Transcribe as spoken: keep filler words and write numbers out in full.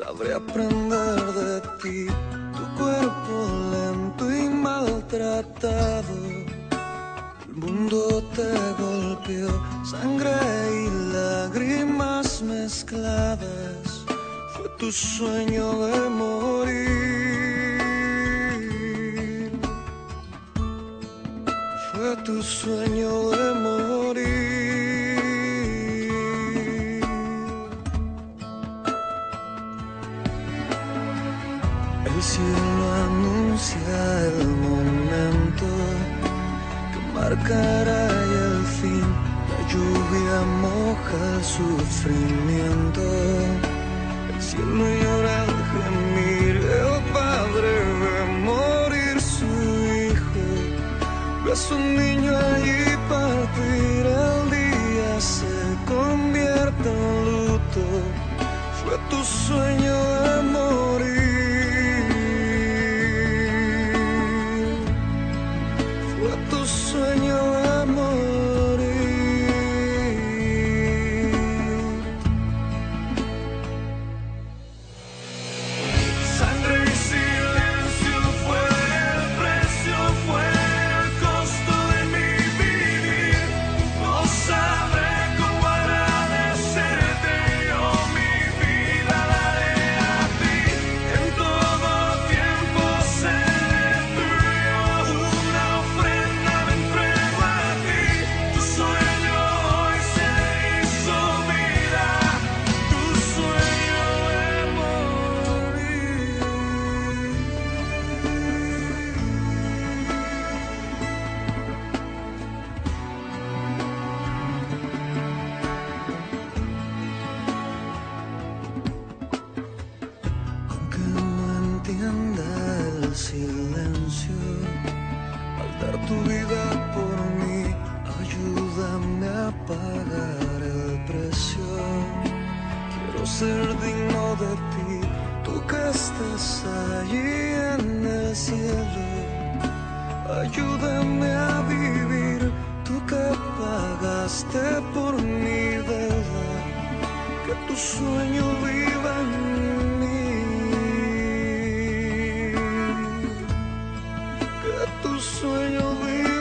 sabré aprender de ti. Tu cuerpo lento y maltratado, el mundo te golpeó, sangre y lágrimas mezcladas. Fue tu sueño de morir, fue tu sueño de morir. El cielo anuncia el momento que marcará el fin. La lluvia moja el sufrimiento. El cielo llora al gemir. El padre ve morir su hijo. Ve a su niño allí partir. El día se convierte en luto. Fue tu sueño de morir. Sueño de morir. Sangre y silencio fue el precio, fue el costo de mi vivir. No sabré cómo agradecerte, yo mi vida daré a ti. En todo tiempo seré tuyo, una ofrenda. El silencio, al dar tu vida por mí, ayúdame a pagar el precio. Quiero ser digno de ti, tú que estás allí en el cielo. Ayúdame a vivir, tú que pagaste por mi deuda, que tu sueño viva en mí. Tu sueño vive.